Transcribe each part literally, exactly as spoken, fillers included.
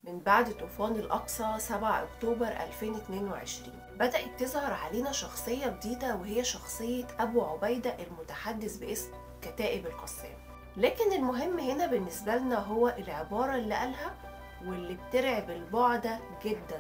من بعد طوفان الأقصى سبعة أكتوبر ألفين واتنين وعشرين بدأت تظهر علينا شخصية جديدة، وهي شخصية أبو عبيدة المتحدث باسم كتائب القسام. لكن المهم هنا بالنسبة لنا هو العبارة اللي قالها واللي بترعب البعدة جدا،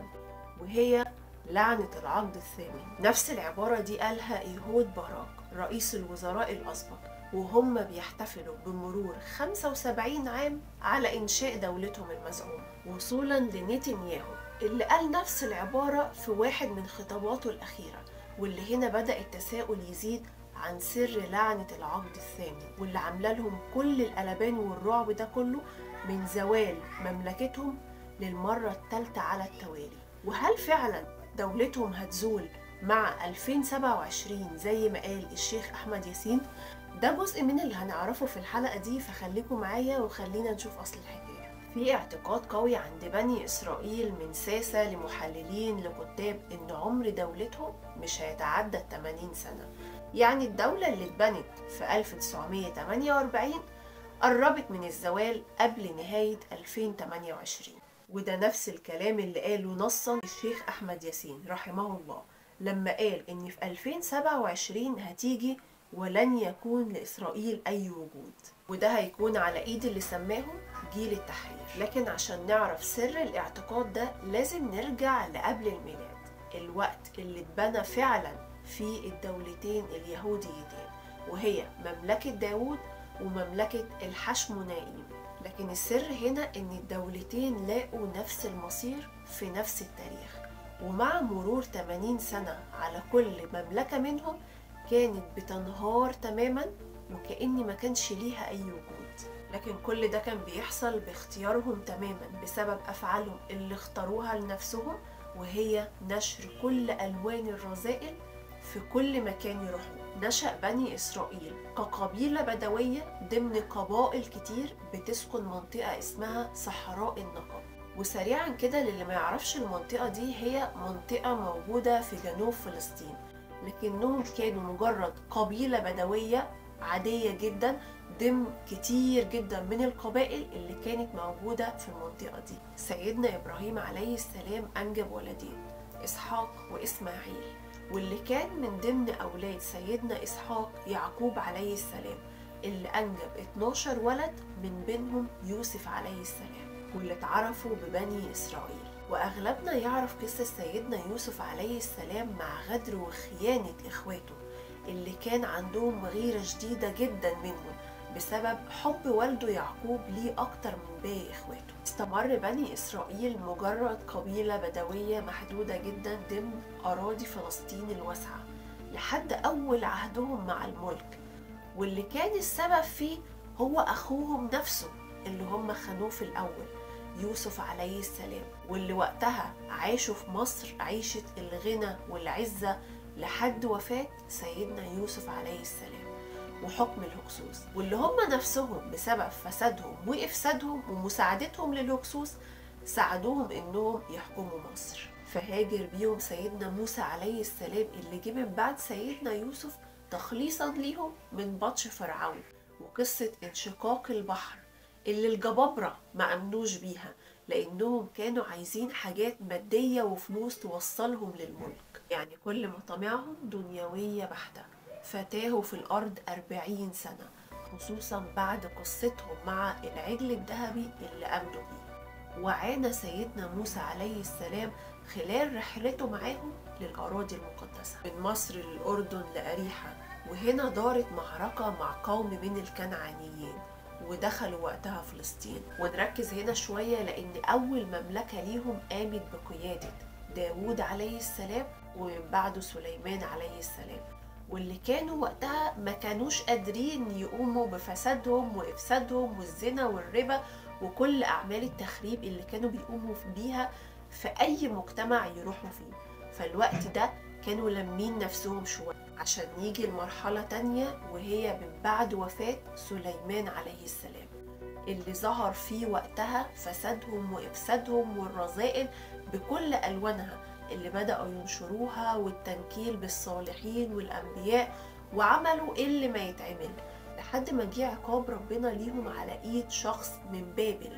وهي لعنة العقد الثامن. نفس العبارة دي قالها إيهود باراك رئيس الوزراء الأسبق وهم بيحتفلوا بمرور خمسة وسبعين عام على إنشاء دولتهم المزعومة، وصولا لنتنياهو اللي قال نفس العبارة في واحد من خطاباته الأخيرة، واللي هنا بدأ التساؤل يزيد عن سر لعنة العقد الثاني، واللي عاملة لهم كل القلبان والرعب ده كله من زوال مملكتهم للمرة الثالثة على التوالي. وهل فعلا دولتهم هتزول مع ألفين وسبعة وعشرين زي ما قال الشيخ أحمد ياسين؟ ده جزء من اللي هنعرفه في الحلقة دي، فخليكم معايا وخلينا نشوف أصل الحكاية. في اعتقاد قوي عند بني إسرائيل من ساسة لمحللين لكتاب إن عمر دولتهم مش هيتعدى ثمانين سنة. يعني الدولة اللي اتبنت في ألف وتسعمية تمانية وأربعين قربت من الزوال قبل نهاية ألفين وتمانية وعشرين. وده نفس الكلام اللي قاله نصا الشيخ أحمد ياسين رحمه الله لما قال إن في ألفين وسبعة وعشرين هتيجي ولن يكون لإسرائيل أي وجود، وده هيكون على إيد اللي سماهم جيل التحرير. لكن عشان نعرف سر الاعتقاد ده لازم نرجع لقبل الميلاد، الوقت اللي اتبنى فعلا في الدولتين اليهوديتين، وهي مملكة داوود ومملكة الحشمونائيين. لكن السر هنا إن الدولتين لاقوا نفس المصير في نفس التاريخ، ومع مرور ثمانين سنة على كل مملكة منهم كانت بتنهار تماما وكأن ما كانش ليها أي وجود. لكن كل ده كان بيحصل باختيارهم تماما بسبب أفعالهم اللي اختاروها لنفسهم، وهي نشر كل ألوان الرذائل في كل مكان يروحوا. نشأ بني إسرائيل كقبيلة بدوية ضمن قبائل كتير بتسكن منطقة اسمها صحراء النقب. وسريعا كده للي ما يعرفش المنطقة دي، هي منطقة موجودة في جنوب فلسطين، لكنهم كانوا مجرد قبيلة بدوية عادية جدا ضمن كتير جدا من القبائل اللي كانت موجودة في المنطقة دي. سيدنا إبراهيم عليه السلام أنجب ولدين، إسحاق وإسماعيل، واللي كان من ضمن أولاد سيدنا إسحاق يعقوب عليه السلام اللي أنجب اتناشر ولد من بينهم يوسف عليه السلام، واللي اتعرفوا ببني إسرائيل. وأغلبنا يعرف قصة سيدنا يوسف عليه السلام مع غدر وخيانة إخواته اللي كان عندهم غيرة شديدة جدا منهم بسبب حب والده يعقوب ليه أكتر من باقي إخواته. استمر بني إسرائيل مجرد قبيلة بدوية محدودة جدا ضمن أراضي فلسطين الواسعة لحد أول عهدهم مع الملك، واللي كان السبب فيه هو أخوهم نفسه اللي هم خانوه في الأول يوسف عليه السلام، واللي وقتها عاشوا في مصر عيشة الغنى والعزة لحد وفاة سيدنا يوسف عليه السلام وحكم الهكسوس، واللي هم نفسهم بسبب فسادهم وإفسادهم ومساعدتهم للهكسوس ساعدوهم إنهم يحكموا مصر. فهاجر بيهم سيدنا موسى عليه السلام اللي جه من بعد سيدنا يوسف تخليصا ليهم من بطش فرعون وقصة انشقاق البحر اللي الجبابرة ما أمنوش بيها لأنهم كانوا عايزين حاجات مادية وفلوس توصلهم للملك، يعني كل مطامعهم دنيوية بحتة. فتاهوا في الأرض أربعين سنة، خصوصا بعد قصتهم مع العجل الذهبي اللي أمنوا بيه. وعانى سيدنا موسى عليه السلام خلال رحلته معاهم للأراضي المقدسة من مصر للأردن لأريحة، وهنا دارت معركة مع قوم من الكنعانيين ودخلوا وقتها فلسطين. ونركز هنا شوية لأن أول مملكة ليهم قامت بقيادة داوود عليه السلام ومن بعده سليمان عليه السلام، واللي كانوا وقتها ما كانوش قادرين يقوموا بفسادهم وإفسادهم والزنا والربا وكل أعمال التخريب اللي كانوا بيقوموا بيها في أي مجتمع يروحوا فيه. فالوقت ده كانوا لمين نفسهم شوية عشان يجي المرحلة تانية، وهي من بعد وفاة سليمان عليه السلام اللي ظهر فيه وقتها فسادهم وإفسادهم والرذائل بكل ألوانها اللي بدأوا ينشروها والتنكيل بالصالحين والأنبياء وعملوا اللي ما يتعمل، لحد ما جه عقاب ربنا ليهم على إيد شخص من بابل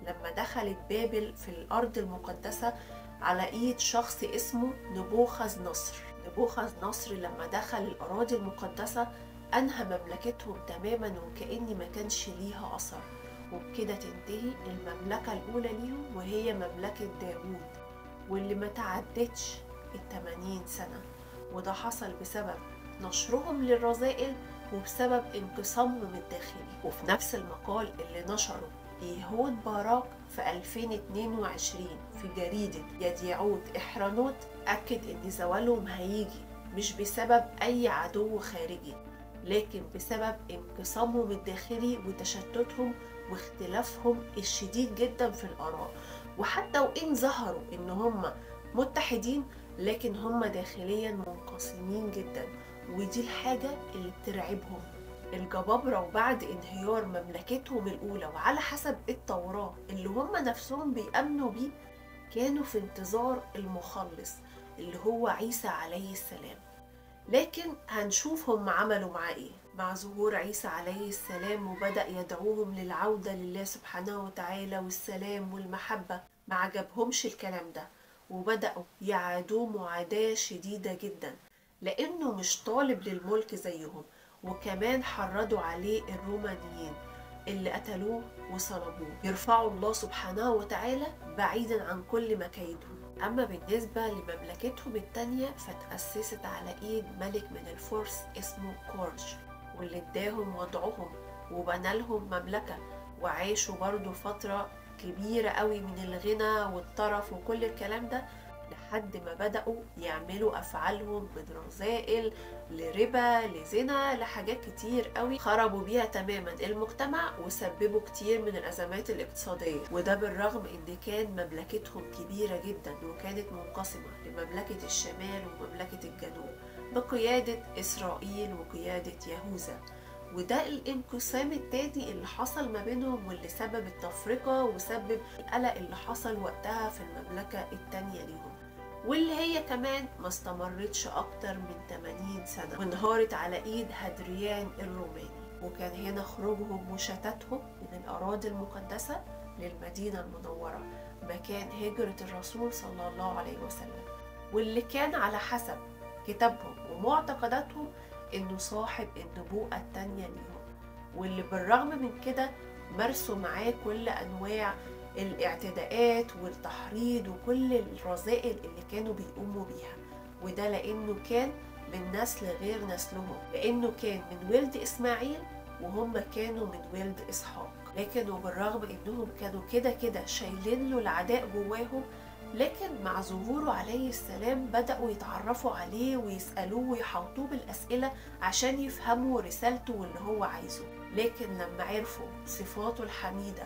لما دخلت بابل في الأرض المقدسة على إيد شخص اسمه نبوخذ نصر. نبوخذ نصر لما دخل الأراضي المقدسة أنهى مملكتهم تماما وكأن ما كانش ليها أثر، وبكده تنتهي المملكة الأولى ليهم وهي مملكة داوود، واللي ما تعدتش التمانين سنة. وده حصل بسبب نشرهم للرذائل وبسبب انقسامهم الداخلي. وفي نفس المقال اللي نشره يهود باراك في ألفين واتنين وعشرين في جريدة يديعوت إحرانوت أكد إن زوالهم هيجي مش بسبب أي عدو خارجي، لكن بسبب انقسامهم الداخلي وتشتتهم واختلافهم الشديد جدا في الآراء. وحتى وإن ظهروا إن هم متحدين لكن هم داخليا منقسمين جدا، ودي الحاجة اللي بترعبهم. الجبابرة وبعد انهيار مملكتهم الأولى وعلى حسب التوراة اللي هم نفسهم بيأمنوا بيه كانوا في انتظار المخلص اللي هو عيسى عليه السلام. لكن هنشوف هم عملوا معاه ايه مع ظهور عيسى عليه السلام وبدأ يدعوهم للعودة لله سبحانه وتعالى والسلام والمحبة. ما عجبهمش الكلام ده وبدأوا يعادوه معاداة شديدة جدا لأنه مش طالب للملك زيهم، وكمان حرضوا عليه الرومانيين اللي قتلوه وصلبوه يرفعوا الله سبحانه وتعالى بعيدا عن كل مكايدهم. أما بالنسبة لمملكتهم التانية فتأسست على إيد ملك من الفرس اسمه كورج، واللي اداهم وضعهم وبنى لهم مملكة، وعاشوا برضو فترة كبيرة قوي من الغنى والطرف وكل الكلام ده لحد ما بدأوا يعملوا أفعالهم من رذائل لربا لزنا لحاجات كتير قوي خربوا بيها تماما المجتمع وسببوا كتير من الأزمات الاقتصادية. وده بالرغم إن كان مملكتهم كبيرة جدا وكانت منقسمة لمملكة الشمال ومملكة الجنوب بقيادة إسرائيل وقيادة يهوذا. وده الانقسام التاني اللي حصل ما بينهم واللي سبب التفرقة وسبب القلق اللي حصل وقتها في المملكة التانية ليهم، واللي هي كمان ما استمرتش أكتر من تمانين سنة وانهارت على إيد هدريان الروماني. وكان هنا خروجهم وشتاتهم من الأراضي المقدسة للمدينة المنورة مكان هجرة الرسول صلى الله عليه وسلم، واللي كان على حسب كتابهم ومعتقداتهم إنه صاحب النبوءة التانية ليهم، واللي بالرغم من كده مارسوا معاه كل أنواع الاعتداءات والتحريض وكل الرذائل اللي كانوا بيقوموا بيها. وده لأنه كان من نسل غير نسلهم، لأنه كان من ولد إسماعيل وهم كانوا من ولد إسحاق. لكن وبالرغم إنهم كانوا كده كده شايلين له العداء جواهم، لكن مع ظهوره عليه السلام بدأوا يتعرفوا عليه ويسألوه ويحاوطوه بالأسئلة عشان يفهموا رسالته واللي هو عايزه. لكن لما عرفوا صفاته الحميدة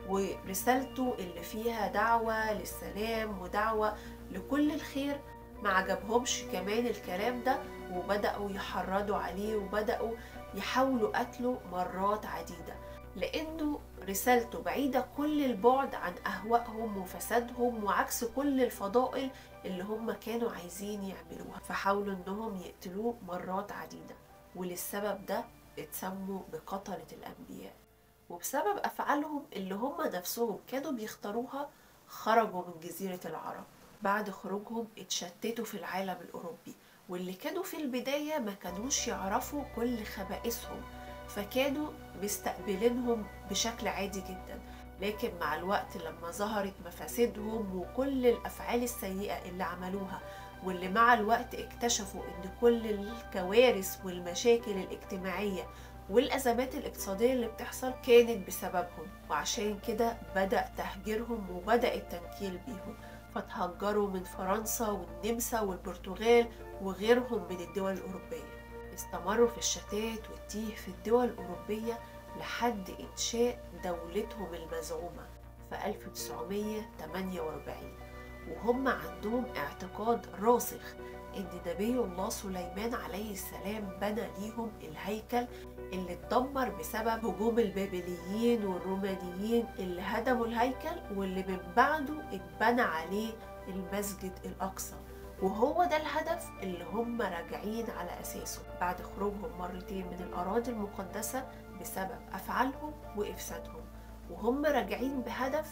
ورسالته اللي فيها دعوة للسلام ودعوة لكل الخير ما عجبهمش كمان الكلام ده، وبدأوا يحرضوا عليه وبدأوا يحاولوا قتله مرات عديدة، لأنه رسالته بعيدة كل البعد عن أهوائهم وفسادهم وعكس كل الفضائل اللي هم كانوا عايزين يعملوها، فحاولوا إنهم يقتلوه مرات عديدة. وللسبب ده اتسموا بقتلة الأنبياء، وبسبب أفعالهم اللي هم نفسهم كانوا بيختاروها خرجوا من جزيرة العرب. بعد خروجهم اتشتتوا في العالم الأوروبي، واللي كانوا في البداية ما كانوش يعرفوا كل خبائثهم فكانوا مستقبلينهم بشكل عادي جدا. لكن مع الوقت لما ظهرت مفاسدهم وكل الأفعال السيئة اللي عملوها، واللي مع الوقت اكتشفوا ان كل الكوارث والمشاكل الاجتماعية والأزمات الاقتصادية اللي بتحصل كانت بسببهم، وعشان كده بدأ تهجيرهم وبدأ التنكيل بيهم، فتهجروا من فرنسا والنمسا والبرتغال وغيرهم من الدول الأوروبية. استمروا في الشتات والتيه في الدول الأوروبية لحد إنشاء دولتهم المزعومة في ألف وتسعمية وتمانية وأربعين، وهم عندهم اعتقاد راسخ إن نبي الله سليمان عليه السلام بنى ليهم الهيكل اللي اتدمر بسبب هجوم البابليين والرومانيين اللي هدموا الهيكل، واللي من بعده اتبنى عليه المسجد الأقصى، وهو ده الهدف اللي هم راجعين على أساسه بعد خروجهم مرتين من الأراضي المقدسة بسبب أفعالهم وإفسادهم. وهم راجعين بهدف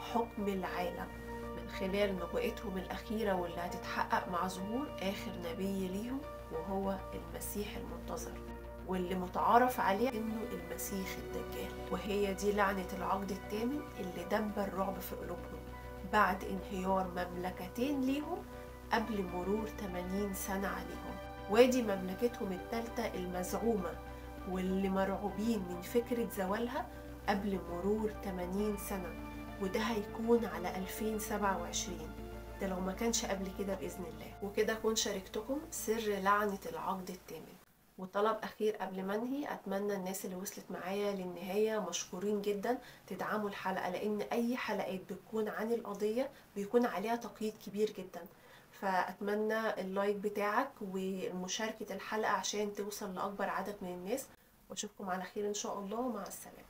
حكم العالم من خلال نبوءتهم الأخيرة واللي هتتحقق مع ظهور آخر نبي ليهم، وهو المسيح المنتظر، واللي متعارف عليه إنه المسيح الدجال. وهي دي لعنة العقد الثامن اللي دب الرعب في قلوبهم بعد انهيار مملكتين ليهم قبل مرور ثمانين سنة عليهم. وادي مملكتهم الثالثة المزعومة واللي مرعوبين من فكرة زوالها قبل مرور ثمانين سنة، وده هيكون على ألفين وسبعة وعشرين، ده لو ما كانش قبل كده بإذن الله. وكده أكون شاركتكم سر لعنة العقد الثامن. وطلب أخير قبل ما أنهي، أتمنى الناس اللي وصلت معايا للنهاية مشكورين جدا تدعموا الحلقة، لأن أي حلقات بتكون عن القضية بيكون عليها تقييد كبير جدا، فأتمنى اللايك بتاعك ومشاركة الحلقة عشان توصل لأكبر عدد من الناس. وأشوفكم على خير إن شاء الله، ومع السلامة.